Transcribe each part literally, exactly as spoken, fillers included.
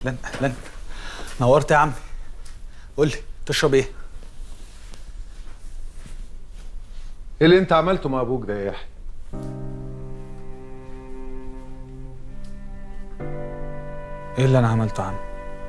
اهلا اهلا، نورت يا عمي. قول لي تشرب ايه؟ ايه اللي انت عملته مع ابوك ده يا يحيى؟ ايه اللي انا عملته يا عم؟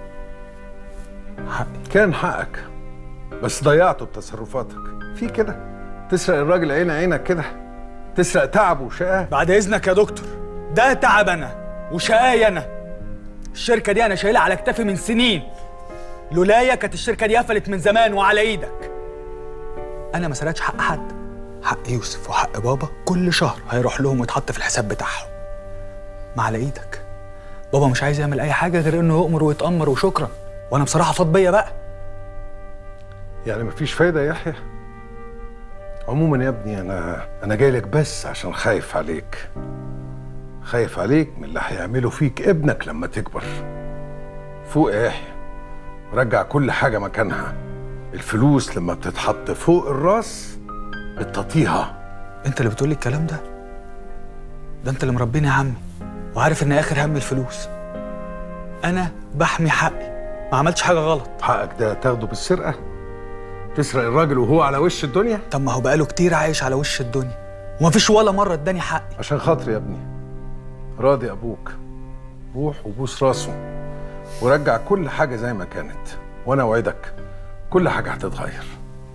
حقي. كان حقك بس ضيعته بتصرفاتك. في كده تسرق الراجل عين عينك كده، تسرق تعبه وشقاه. بعد اذنك يا دكتور، ده تعب انا وشقاي انا. الشركه دي انا شايلها على كتافي من سنين، لولايا كانت الشركه دي قفلت من زمان وعلى ايدك. انا ما سرقتش حق حد، حق يوسف وحق بابا كل شهر هيروح لهم ويتحط في الحساب بتاعهم. ما على ايدك. بابا مش عايز يعمل اي حاجه غير انه يؤمر ويتامر وشكرا، وانا بصراحه فاض بيا بقى. يعني مفيش فايده يا يحيى؟ عموما يا ابني انا انا جاي لك بس عشان خايف عليك، خايف عليك من اللي هيعمله فيك ابنك لما تكبر. فوق يا يحيى، رجع كل حاجه مكانها. الفلوس لما بتتحط فوق الراس بتطيها. انت اللي بتقولي الكلام ده؟ ده انت اللي مربيني يا عمي وعارف ان اخر همي الفلوس. انا بحمي حقي، ما عملتش حاجه غلط. حقك ده تاخده بالسرقه؟ تسرق الراجل وهو على وش الدنيا؟ طب ما هو بقاله كتير عايش على وش الدنيا ومفيش ولا مره اداني حقي. عشان خاطري يا ابني راضي ابوك، روح وبوس راسه ورجع كل حاجه زي ما كانت، وانا اوعدك كل حاجه هتتغير.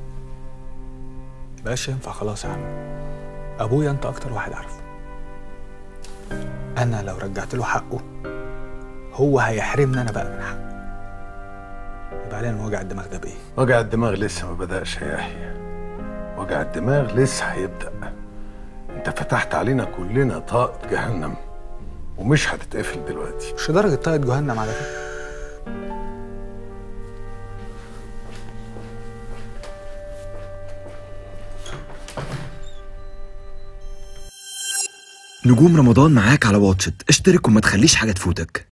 مبقاش ينفع خلاص يا عم. ابويا انت اكتر واحد عارفه. انا لو رجعت له حقه هو هيحرمني انا بقى من حقه. يبقى علينا وجع الدماغ ده بايه؟ وجع الدماغ لسه ما بدأش يا يحيى، وجع الدماغ لسه هيبدأ. انت فتحت علينا كلنا طاقة جهنم ومش هتتقفل دلوقتي. مش درجة طاقة جهنم على فكرة. نجوم رمضان معاك على واتشت، اشترك وما تخليش حاجة تفوتك.